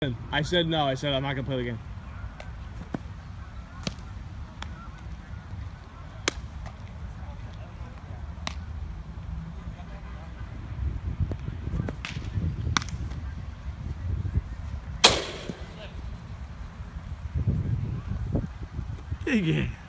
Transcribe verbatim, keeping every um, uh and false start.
I said no. I said I'm not gonna play the game. Yeah.